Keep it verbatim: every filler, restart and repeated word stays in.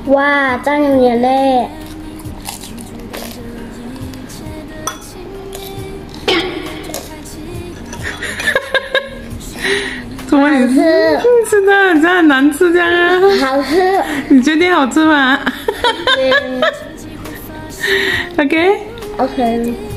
哇，这样有眼泪。 怎么你吃？吃的很像很难吃这样啊？ 好吃。 你确定好吃吗？OK。 OK。